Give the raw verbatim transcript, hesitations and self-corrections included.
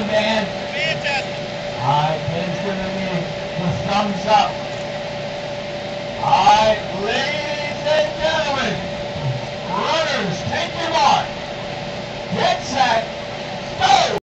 man. Fantastic. All right, Ken's giving me the thumbs up. All right, ladies and gentlemen, runners, take your mark. Get set.